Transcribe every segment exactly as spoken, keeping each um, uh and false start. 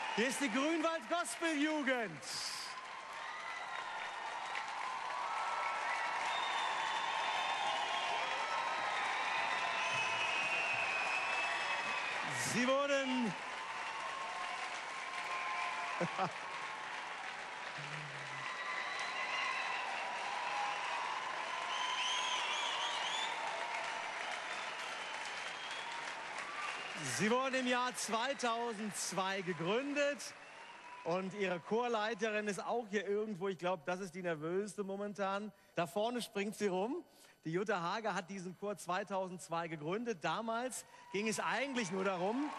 Hier ist die Grünwald Gospel Jugend. Sie wurden Sie wurden im Jahr zweitausendzwei gegründet und Ihre Chorleiterin ist auch hier irgendwo. Ich glaube, das ist die nervöseste momentan. Da vorne springt sie rum. Die Jutta Hager hat diesen Chor zweitausendzwei gegründet. Damals ging es eigentlich nur darum,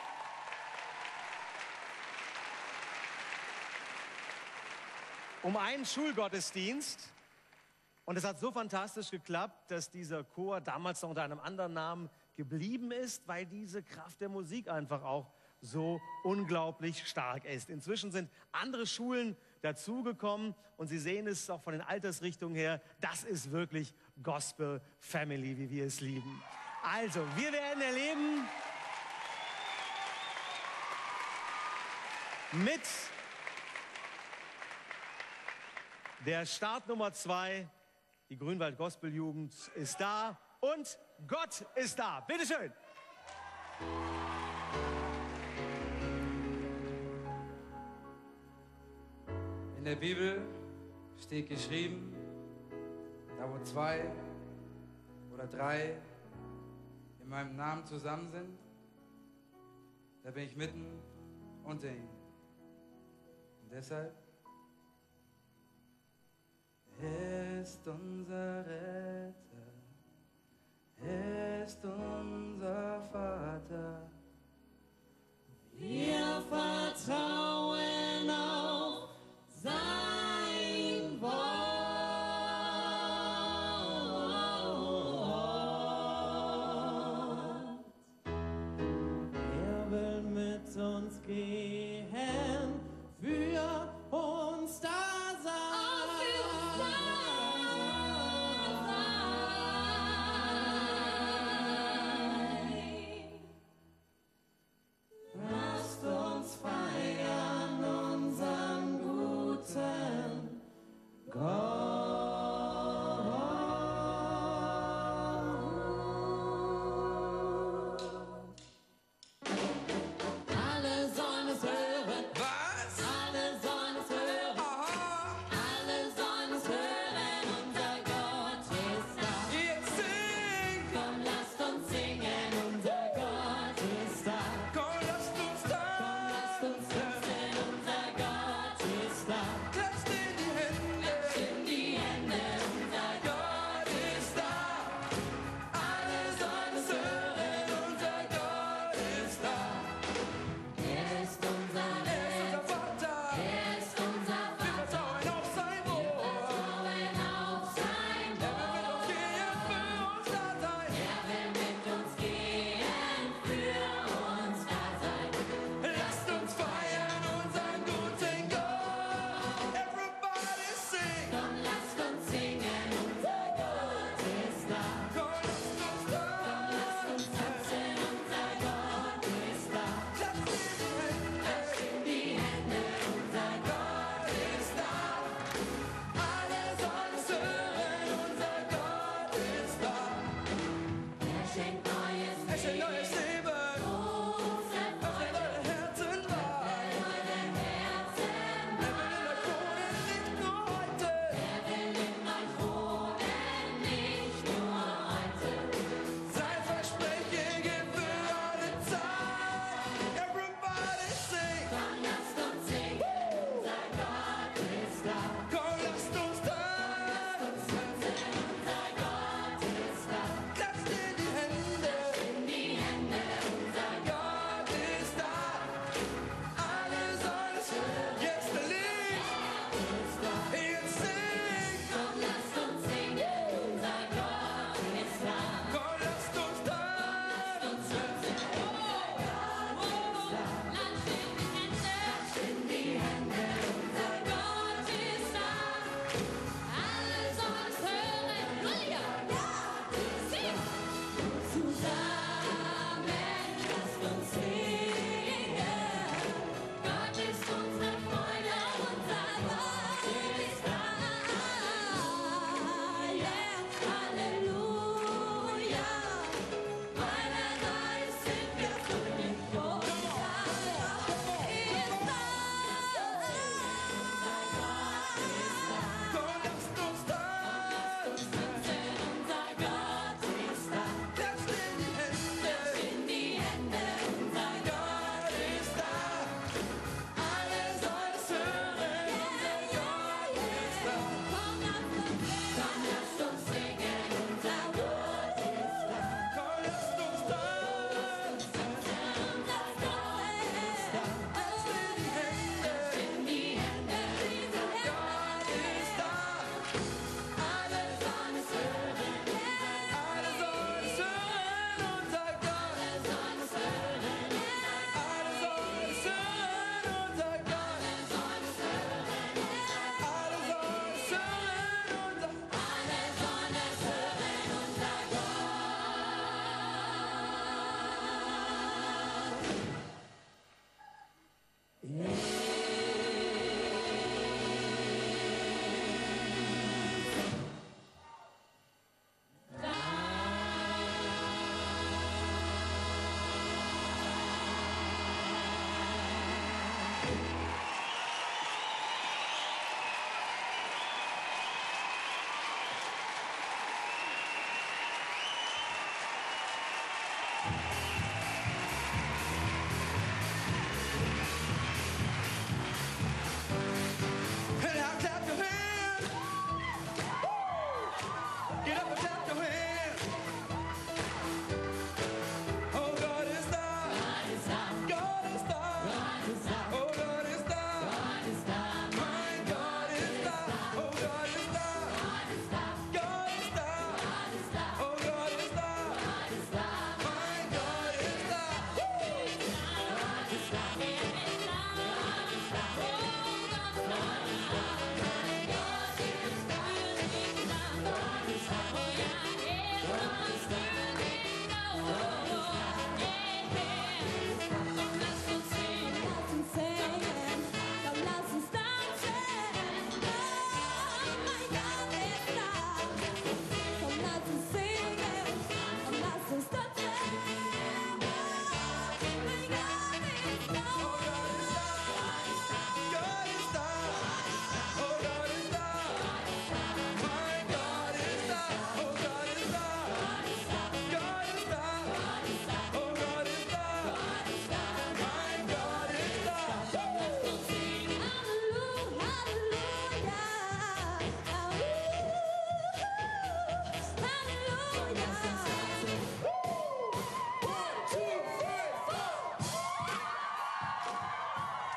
um einen Schulgottesdienst. Und es hat so fantastisch geklappt, dass dieser Chor damals noch unter einem anderen Namen geblieben ist, weil diese Kraft der Musik einfach auch so unglaublich stark ist. Inzwischen sind andere Schulen dazugekommen und Sie sehen es auch von den Altersrichtungen her, das ist wirklich Gospel Family, wie wir es lieben. Also, wir werden erleben mit der Startnummer zwei, die Grünwald Gospel Jugend ist da und Gott ist da. Bitte schön. In der Bibel steht geschrieben, da wo zwei oder drei in meinem Namen zusammen sind, da bin ich mitten unter ihnen. Und deshalb, er ist unser Retter, er ist unser Vater. Wir vertrauen auf sein Wort. Er will mit uns gehen, für uns da sein. Lasst uns feiern unseren guten Gott. Alle sollen es hören. Was? Alle sollen es hören. Aha! Alle sollen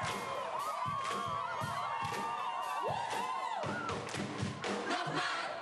Nochmal!